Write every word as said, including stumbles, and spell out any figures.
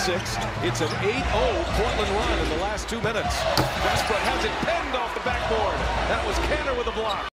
six. It's an eight oh Portland run in the last two minutes. Westbrook has it penned off the backboard. That was Kanter with a block.